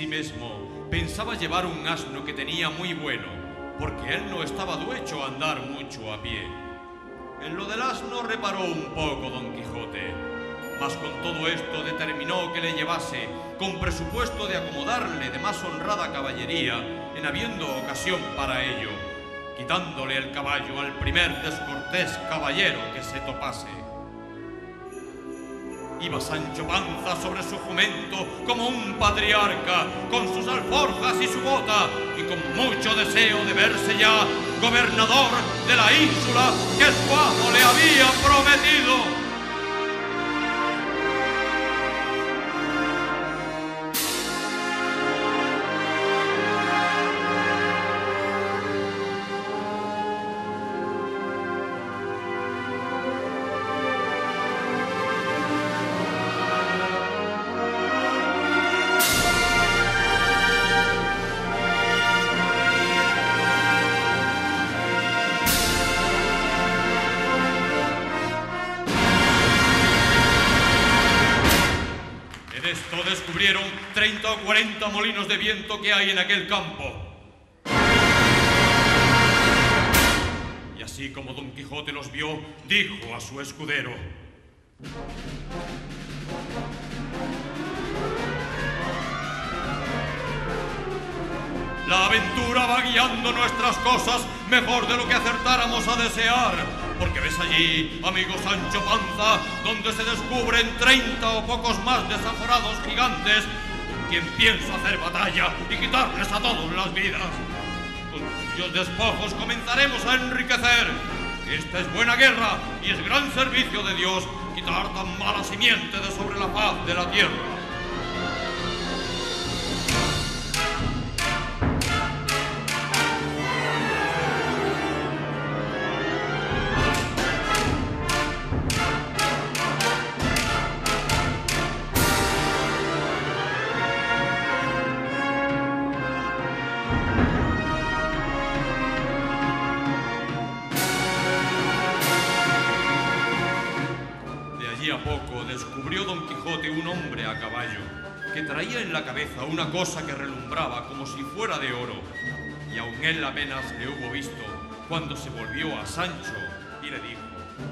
mesmo pensaba llevar un asno que tenía muy bueno, porque él no estaba duecho a andar mucho a pie. En lo del asno reparó un poco Don Quijote, mas con todo esto determinó que le llevase, con presupuesto de acomodarle de más honrada caballería, en habiendo ocasión para ello, quitándole el caballo al primer descortés caballero que se topase. Iba Sancho Panza sobre su jumento como un patriarca, con sus alforjas y su bota, y con mucho deseo de verse ya gobernador de la ínsula que su amo le había prometido. Descubrieron 30 o 40 molinos de viento que hay en aquel campo. Y así como Don Quijote los vio, dijo a su escudero: la aventura va guiando nuestras cosas mejor de lo que acertáramos a desear, porque ves allí, amigo Sancho Panza, donde se descubren 30 o pocos más desaforados gigantes, con quien pienso hacer batalla y quitarles a todos las vidas. Con cuyos despojos comenzaremos a enriquecer. Esta es buena guerra y es gran servicio de Dios quitar tan mala simiente de sobre la faz de la tierra. A poco descubrió Don Quijote un hombre a caballo que traía en la cabeza una cosa que relumbraba como si fuera de oro, y aun él apenas le hubo visto cuando se volvió a Sancho y le dijo: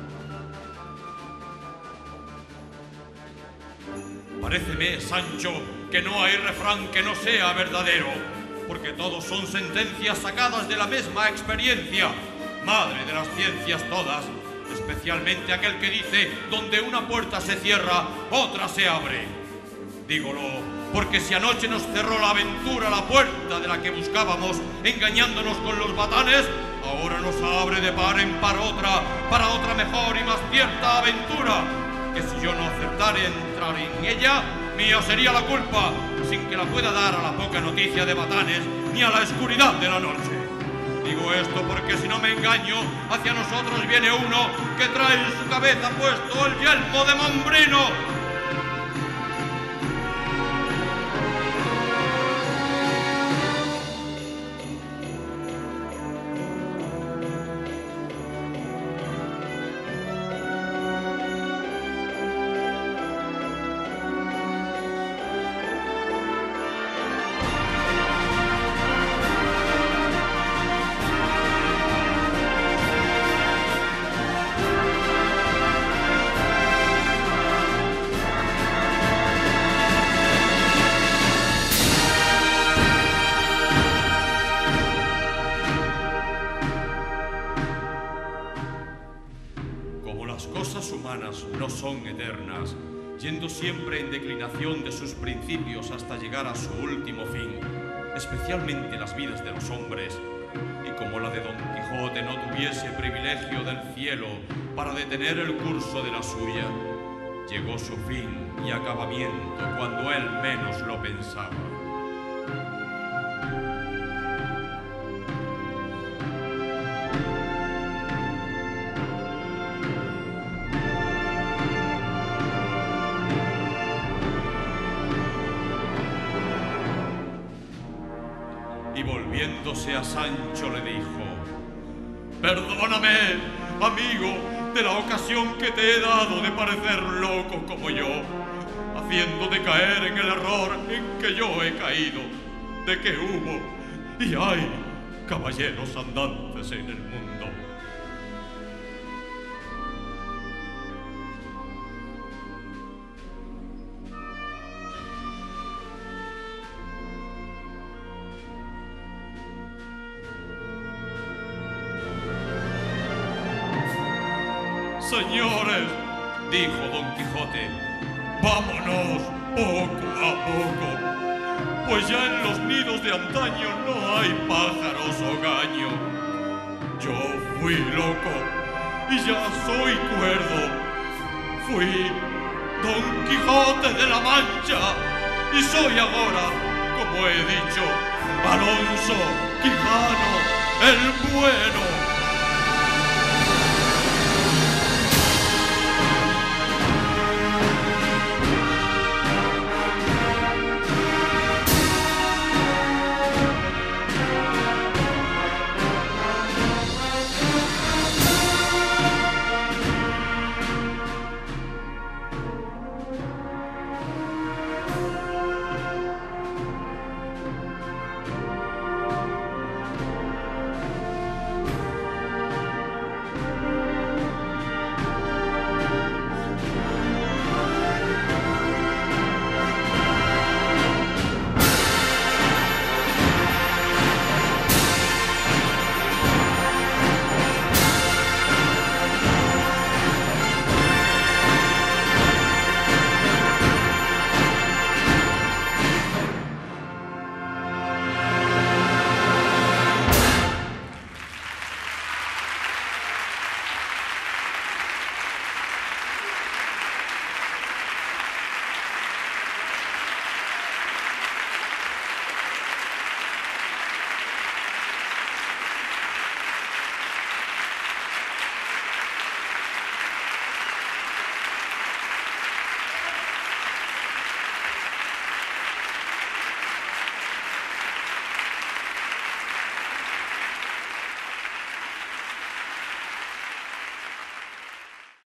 paréceme, Sancho, que no hay refrán que no sea verdadero, porque todos son sentencias sacadas de la misma experiencia, madre de las ciencias todas, especialmente aquel que dice: donde una puerta se cierra, otra se abre. Dígolo, porque si anoche nos cerró la aventura la puerta de la que buscábamos, engañándonos con los batanes, ahora nos abre de par en par otra, para otra mejor y más cierta aventura, que si yo no acertare entrar en ella, mía sería la culpa, sin que la pueda dar a la poca noticia de batanes, ni a la oscuridad de la noche. Digo esto porque si no me engaño, hacia nosotros viene uno que trae en su cabeza puesto el yelmo de Mambrino. No son eternas, yendo siempre en declinación de sus principios hasta llegar a su último fin, especialmente las vidas de los hombres, y como la de Don Quijote no tuviese privilegio del cielo para detener el curso de la suya, llegó su fin y acabamiento cuando él menos lo pensaba. Y volviéndose a Sancho le dijo: perdóname, amigo, de la ocasión que te he dado de parecer loco como yo. haciendo de caer en el error en que yo he caído, de que hubo y hay caballeros andantes en el mundo. Señores, dijo Don Quijote, vámonos poco a poco, pues ya en los nidos de antaño no hay pájaros o gaño. Yo fui loco y ya soy cuerdo. Fui Don Quijote de la Mancha y soy ahora, como he dicho, Alonso Quijano el Bueno.